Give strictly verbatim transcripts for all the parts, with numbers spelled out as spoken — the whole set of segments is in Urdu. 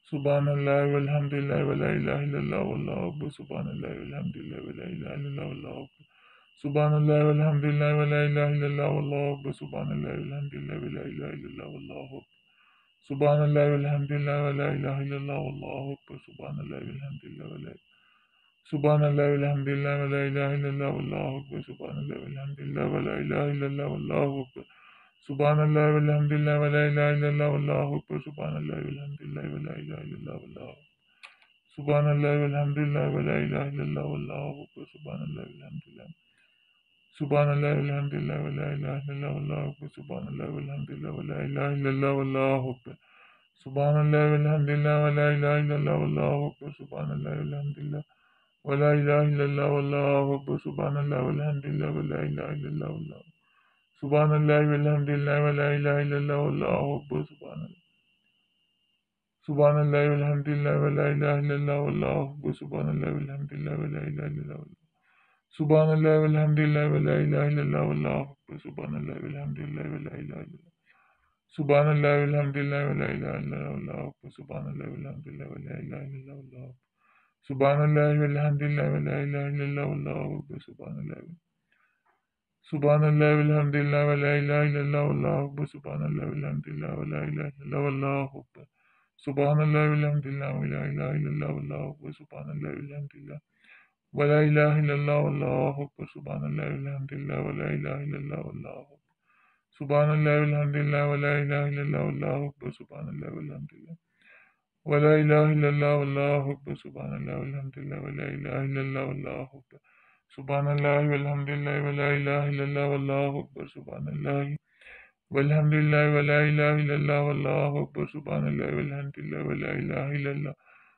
سبحان الله والحمد لله ولا إله إلا الله والله أكبر. سبحان الله والحمد لله ولا إله إلا الله والله أكبر. سبحان الله والحمد لله ولا إله إلا الله والله أكبر. سبحان الله والحمد لله ولا إله إلا الله والله أكبر. سبحان الله والحمد لله ولا إله إلا الله والله أكبر. سبحان الله والحمد لله ولا سبحان الله والحمد لله ولا إله إلا الله والله أكبر. سبحان الله والحمد لله ولا إله إلا الله والله أكبر. سبحان الله والحمد لله ولا إله إلا الله والله أكبر. سبحان الله والحمد لله ولا إله إلا الله والله أكبر. سبحان الله والحمد لله ولا إله إلا الله والله أكبر. سبحان الله والحمد لله سبحان الله والحمد لله ولا إله إلا الله والله أكبر. سبحان الله والحمد لله ولا إله إلا الله والله أكبر. سبحان الله والحمد لله ولا إله إلا الله والله أكبر. سبحان الله والحمد لله ولا إله إلا الله والله أكبر. سبحان الله والحمد لله ولا إله إلا الله والله سبحان الله والحمد لله ولا إله إلا الله والله أكبر. سبحان الله سبحان الله والحمد لله ولا إله إلا الله والله أكبر. سبحان الله والحمد لله ولا إله إلا الله والله سبحان الله والحمد لله ولا إله إلا الله والله أكبر. سبحان الله والحمد لله ولا إله إلا الله سبحان الله والحمد لله ولا إله إلا الله والله أكبر. سبحان الله والحمد لله ولا إله إلا الله والله أكبر. سبحان الله والحمد لله ولا إله إلا الله والله أكبر. سبحان الله سبحان الله والحمد لله ولا إله إلا الله والله أكبر. سبحان الله والحمد لله ولا إله إلا الله والله أكبر. سبحان الله والحمد لله ولا إله إلا الله والله أكبر. سبحان الله والحمد لله ولا إله إلا الله والله أكبر. سبحان الله والحمد لله ولا إله إلا الله والله أكبر. سبحان الله والحمد لله ولا إله إلا الله والله أكبر. سبحان الله والحمد لله ولا إله إلا الله والله أكبر. سبحان الله والحمد لله ولا إله إلا الله والله أكبر. سبحان الله والحمد لله ولا إله إلا الله والله أكبر. سبحان الله والحمد لله ولا إله إلا الله والله أكبر. سبحان الله والحمد لله ولا إله إلا الله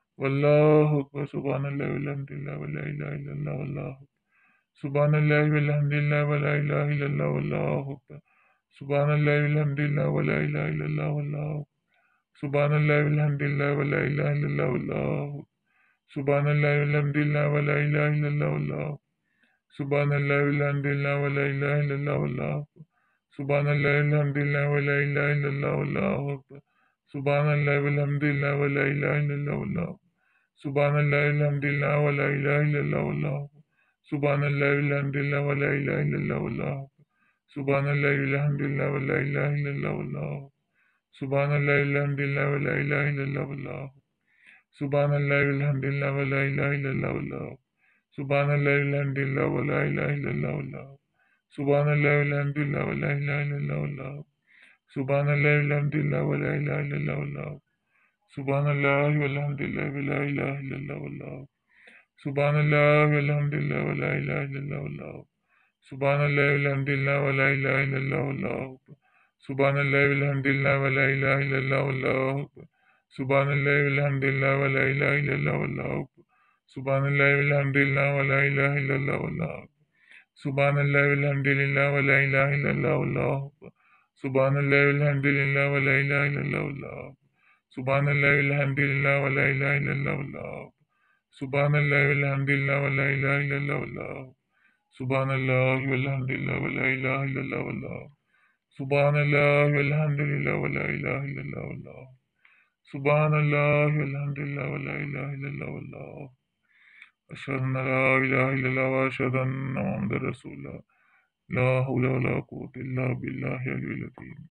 والله أكبر. سبحان الله والحمد لله ولا إله إلا الله والله أكبر. سبحان الله والحمد لله ولا إله إلا الله والله أكبر. سبحان الله والحمد لله ولا إله إلا الله والله أكبر. سبحان الله والحمد لله ولا إله إلا الله والله أكبر. سبحان الله والحمد لله ولا إله إلا الله والله أكبر. سبحان الله والحمد لله ولا إله إلا الله والله أكبر. سبحان الله والحمد لله ولا إله إلا الله والله أكبر. سبحان الله والحمد لله ولا إله إلا الله والله أكبر. سبحان الله والحمد لله ولا إله إلا الله والله أكبر. سبحان الله والحمد لله ولا إله إلا الله والله أكبر. سبحان الله والحمد لله ولا إله إلا الله والله أكبر. سبحان الله والحمد لله ولا إله إلا الله والله أكبر. سبحان الله والحمد لله ولا إله إلا الله والله أكبر. سبحان الله والحمد لله ولا إله إلا الله والله أكبر. سبحان الله والحمد لله ولا إله إلا الله والله أكبر. سبحان الله والحمد لله ولا إله إلا الله والله أكبر. سبحان الله والحمد لله ولا إله إلا الله والله أكبر. سبحان الله والحمد لله ولا إله إلا الله والله أكبر. سبحان الله والحمد لله ولا إله إلا الله والله أكبر. سبحان الله والحمد لله ولا إله إلا الله والله أكبر. سبحان الله والحمد لله ولا إله إلا الله والله أكبر. سبحان الله والحمد لله ولا إله إلا الله والله أكبر. سبحان الله والحمد لله ولا إله إلا الله والله أكبر. سبحان الله والحمد لله ولا إله إلا الله والله أكبر. سبحان الله والحمد لله ولا إله إلا الله والله أكبر. سبحان الله والحمد لله ولا إله إلا الله والله أكبر. سبحان الله والحمد لله ولا إله إلا الله والله أكبر. سبحان الله والحمد لله ولا إله إلا الله والله أكبر. سبحان الله والحمد لله ولا إله إلا الله والله أكبر. أشهد أن لا إله إلا الله وأشهد أن محمدا رسول الله. لا حول ولا قوة إلا بالله العلي العظيم.